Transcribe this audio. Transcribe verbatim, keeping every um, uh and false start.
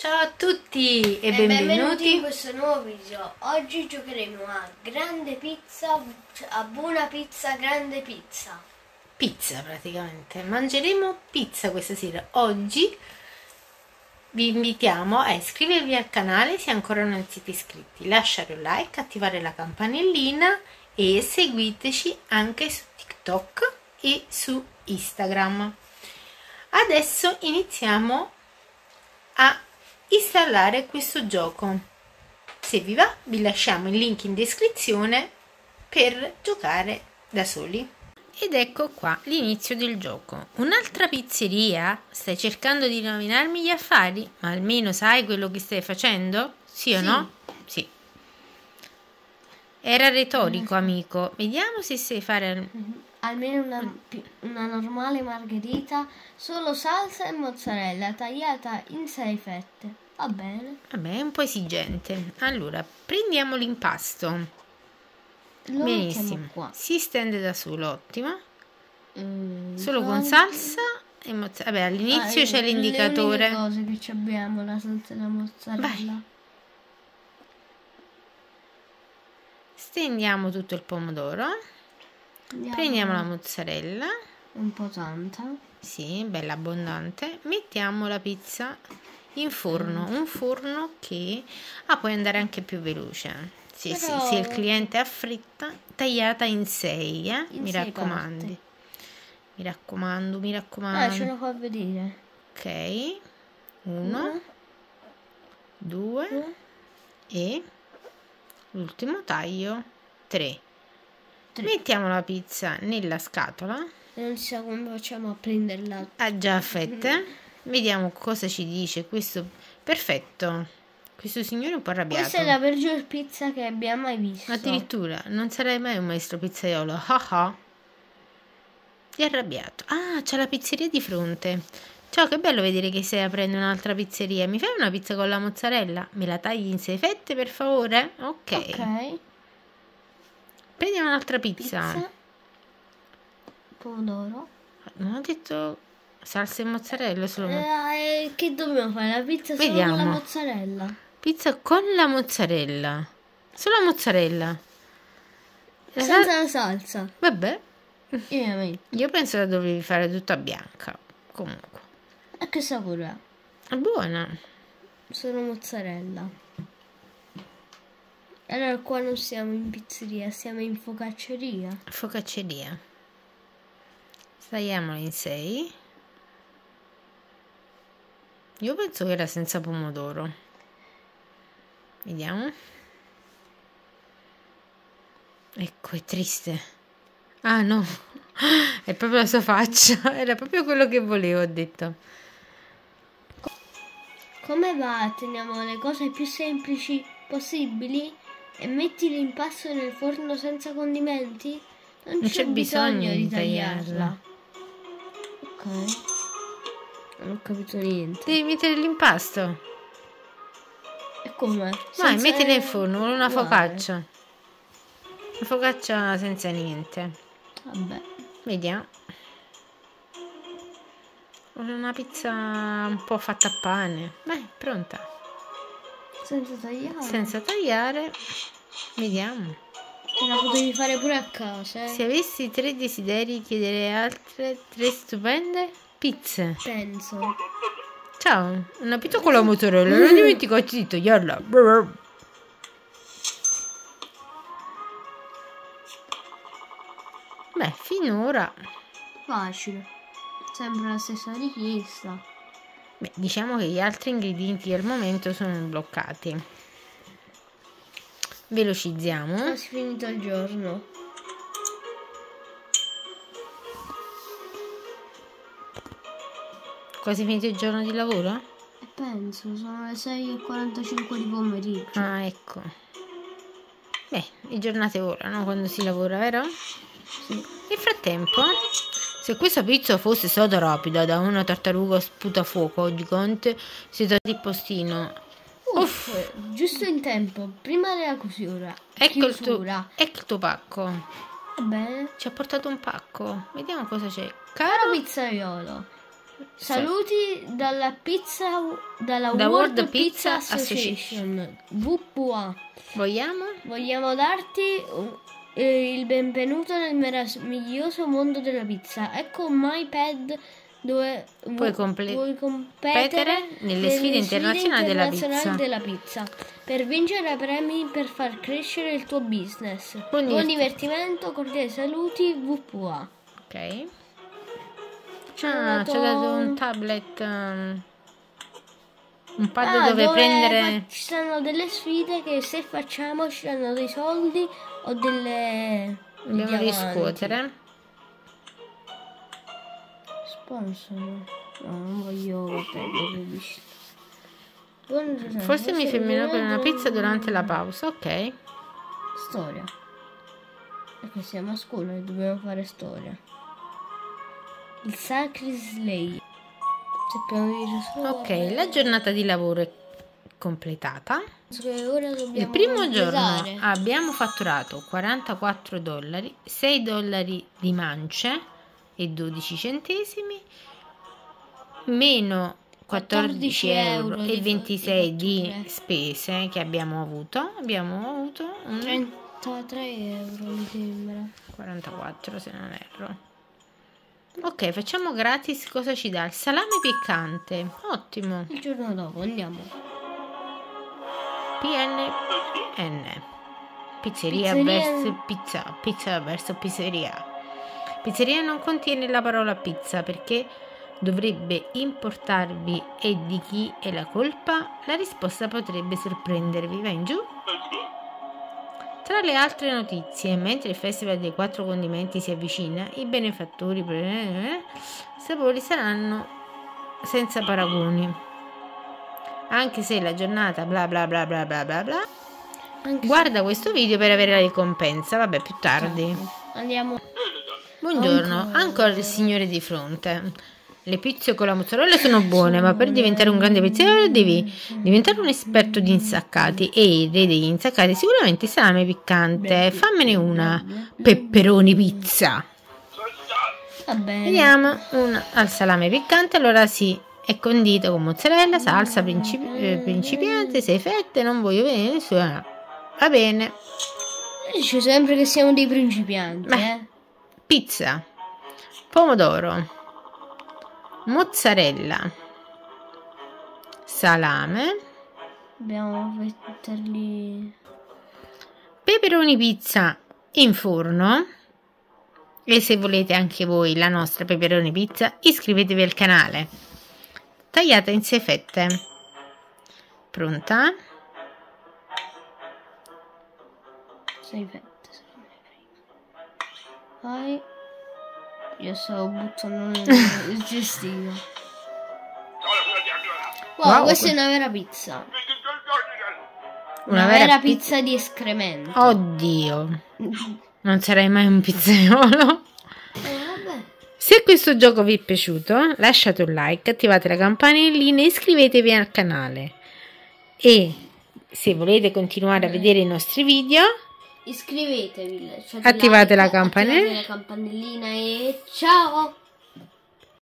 Ciao a tutti e, e benvenuti. benvenuti in questo nuovo video. Oggi giocheremo a grande pizza, a buona pizza, grande pizza. Pizza praticamente. Mangeremo pizza questa sera. Oggi vi invitiamo a iscrivervi al canale se ancora non siete iscritti, lasciare un like, attivare la campanellina e seguiteci anche su TikTok e su Instagram. Adesso iniziamo a installare questo gioco. Se vi va, vi lasciamo il link in descrizione per giocare da soli. Ed ecco qua l'inizio del gioco. Un'altra pizzeria? Stai cercando di rovinarmi gli affari? Ma almeno sai quello che stai facendo? Sì o Sì. no? Sì. Era retorico, amico. Vediamo se sai fare... Almeno una, una normale margherita, solo salsa e mozzarella tagliata in sei fette. Va bene. Vabbè, è un po' esigente. Allora, prendiamo l'impasto. Lo Benissimo. qua. Si stende da solo, ottimo. Mm, Solo con salsa e mozzarella. Vabbè, all'inizio ah, c'è l'indicatore. Le cose che ci abbiamo, la salsa e la mozzarella. Vai. Stendiamo tutto il pomodoro. Andiamo. Prendiamo la mozzarella. Un po' tanta. Sì, bella abbondante. Mettiamo la pizza in forno. Un forno che ah, puoi andare anche più veloce. Sì, Però... sì, se il cliente ha fretta, tagliata in sei, eh? In mi sei raccomando. parti. Mi raccomando, mi raccomando. Ah, ce lo fa vedere. Ok. Uno, due, due e l'ultimo taglio, tre. tre. Mettiamo la pizza nella scatola. Non si sa come facciamo a prenderla. Ha già a fette. Vediamo cosa ci dice questo. Perfetto. Questo signore è un po' arrabbiato. Questa è la peggior pizza che abbiamo mai visto. Addirittura, non sarai mai un maestro pizzaiolo. Ah ah. È arrabbiato. Ah, c'è la pizzeria di fronte. Ciao, che bello vedere che stai aprendo un'altra pizzeria. Mi fai una pizza con la mozzarella? Me la tagli in sei fette, per favore? Ok. Ok. Prendiamo un'altra pizza. Pizza. Pomodoro. Non ho detto salsa e mozzarella solo. Eh, che dobbiamo fare? La pizza Vediamo. solo con la mozzarella. Pizza con la mozzarella. Solo la mozzarella. La Senza sal- la salsa. Vabbè. Io, Io penso che dovevi fare tutta bianca. Comunque. E che sapore ha? È buona. Solo mozzarella. Allora qua non siamo in pizzeria, siamo in focacceria. Focacceria. Tagliamola in sei. Io penso che era senza pomodoro. Vediamo. Ecco, è triste. Ah no, è proprio la sua faccia. Era proprio quello che volevo, ho detto. Come va? Teniamo le cose più semplici possibili e metti l'impasto nel forno senza condimenti? Non, Non c'è bisogno, bisogno di tagliarla. Ok. Non ho capito niente. Devi mettere l'impasto. E come? Vai, metti nel forno con una Uguale. focaccia. Una focaccia senza niente. Vabbè. Vediamo. Una pizza un po' fatta a pane. Beh, pronta. Senza tagliare. Senza tagliare. Vediamo. Te la potevi fare pure a casa, eh? Se avessi tre desideri, chiederei altre tre stupende pizze. Penso. Ciao, una pizza con la mozzarella. Non dimenticarti di tagliarla. Beh, finora Facile. Sempre la stessa richiesta. Beh, diciamo che gli altri ingredienti al momento sono bloccati. Velocizziamo. Quasi finito il giorno. Quasi finito il giorno di lavoro? E penso, sono le sei e quarantacinque di pomeriggio. Ah, ecco. Beh, le giornate volano quando si lavora, vero? Sì. Nel frattempo, se questa pizza fosse stata rapida da una tartaruga sputafuoco gigante, siete di postino. Uff, Uff, giusto in tempo, prima della chiusura. Ecco il, tuo, ecco il tuo pacco. Va bene. Ci ha portato un pacco. Vediamo cosa c'è. Caro pizzaiolo, Saluti dalla pizza dalla da World, World Pizza, Pizza Association, W P A. Vogliamo? Vogliamo darti eh, il benvenuto nel meraviglioso mondo della pizza. Ecco un MyPad dove Puoi, vu- comple- puoi competere nelle sfide internazionali della internazionali pizza. della pizza per vincere premi per far crescere il tuo business. Buon Buon divertimento. divertimento, cordiali saluti, W P A. Ok. Ci ha Ah, ci ha dato- dato un tablet, um, un pad Ah, dove, prendere... fa- ci sono delle sfide che se facciamo ci danno dei soldi o delle Dobbiamo diamanti. riscuotere. Sponsor. No, non voglio prendere pubblicità. Buongiorno, Forse mi questo è fermerò il per una video- pizza durante la pausa, ok. Storia. Perché siamo a scuola e dobbiamo fare storia. Il Sacred Slay. Sappiamo dire solo. Ok, la giornata di lavoro è completata. Che ora dobbiamo Il primo giorno completare. abbiamo fatturato quarantaquattro dollari, sei dollari di mance e dodici centesimi, meno quattordici euro e ventisei di spese che abbiamo avuto. Abbiamo avuto un trentatré euro mi sembra. quarantaquattro se non erro. Ok, facciamo gratis. Cosa ci dà? Il salame piccante. Ottimo. Il giorno dopo andiamo. P N N. Pizzeria, Pizzeria. verso pizza. Pizza verso pizzeria. Pizzeria non contiene la parola pizza perché dovrebbe importarvi. E di chi è la colpa? La risposta potrebbe sorprendervi. Va in giù. Tra le altre notizie, mentre il Festival dei Quattro Condimenti si avvicina, i benefattori eh, sapori saranno senza paragoni. Anche se la giornata bla bla bla bla bla bla bla. Anche Guarda questo video per avere la ricompensa. Vabbè, più tardi. se- Andiamo. Buongiorno, Ancora. ancora il signore di fronte. Le pizze con la mozzarella sono buone, ma per diventare un grande pizzaiolo devi diventare un esperto di insaccati. E il re degli insaccati sicuramente salame piccante. Fammene una. Pepperoni pizza. Va bene. Vediamo una al salame piccante. Allora sì, è condito con mozzarella, salsa principi- eh, principiante, sei fette, non voglio vedere nessuna. Va bene. Dice sempre che siamo dei principianti, Beh. eh. Pizza, pomodoro, mozzarella, salame, Dobbiamo metterli. peperoni pizza in forno. E se volete anche voi la nostra peperoni pizza, iscrivetevi al canale. Tagliata in sei fette. Pronta? Sei fette. Poi io stavo buttando il cestino. Wow, Wow, questa que- è una vera pizza. Una Una, vera vera pi- pizza di escremento. Oddio, non sarai mai un pizzaiolo. Eh, vabbè. Se questo gioco vi è piaciuto, lasciate un like, attivate la campanellina e iscrivetevi al canale. E se volete continuare a vedere i nostri video, Iscrivetevi, lasciate attivate like, la campanella. attivate la campanellina e ciao!